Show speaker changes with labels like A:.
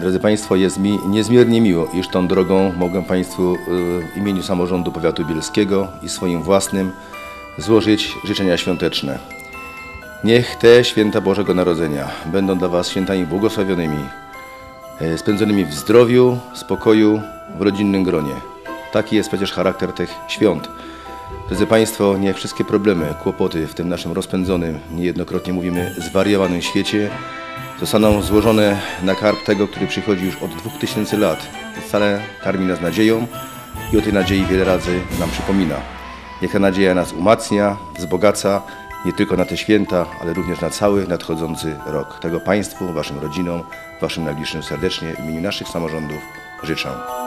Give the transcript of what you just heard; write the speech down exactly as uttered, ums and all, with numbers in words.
A: Drodzy Państwo, jest mi niezmiernie miło, iż tą drogą mogę Państwu w imieniu samorządu powiatu bielskiego i swoim własnym złożyć życzenia świąteczne. Niech te święta Bożego Narodzenia będą dla Was świętami błogosławionymi, spędzonymi w zdrowiu, spokoju, w rodzinnym gronie. Taki jest przecież charakter tych świąt. Drodzy Państwo, niech wszystkie problemy, kłopoty w tym naszym rozpędzonym, niejednokrotnie mówimy, zwariowanym świecie zostaną złożone na karb tego, który przychodzi już od dwóch tysięcy lat. Wcale karmi nas nadzieją i o tej nadziei wiele razy nam przypomina. Niech ta nadzieja nas umacnia, wzbogaca nie tylko na te święta, ale również na cały nadchodzący rok. Tego Państwu, Waszym rodzinom, Waszym najbliższym serdecznie w imieniu naszych samorządów życzę.